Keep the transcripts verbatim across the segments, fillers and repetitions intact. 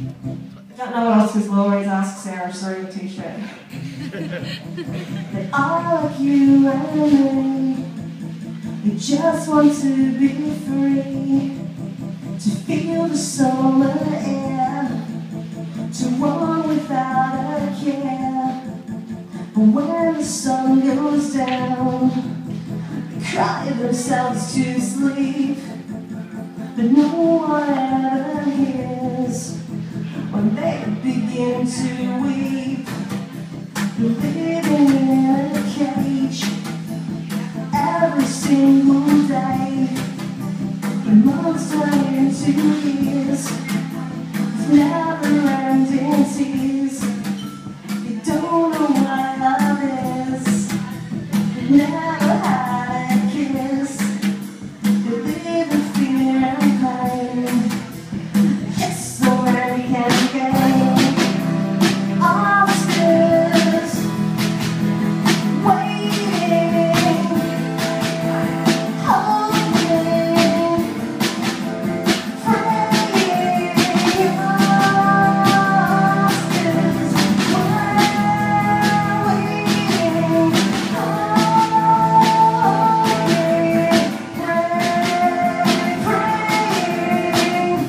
I don't know what else because Lil always asks Sarah, sorry with t-shirt. They are like you and me. We just want to be free, to feel the summer air, to run without a care. But when the sun goes down, they cry themselves to sleep, but no one ever hears when they begin to weep. They're living in a cage every single day. The months turn into years with never-ending tears. You don't know what love is. You've never had a kiss. You live in fear and pain. It's so very candy game. All this waiting, hoping, praying. All this waiting, hoping, praying, praying.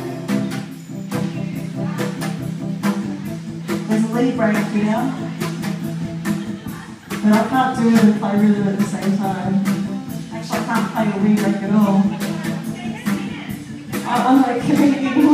There's a lead break here, but I can't do it and play rhythm at the same time. Actually, I can't play the lead break at all. I- I'm like comedian.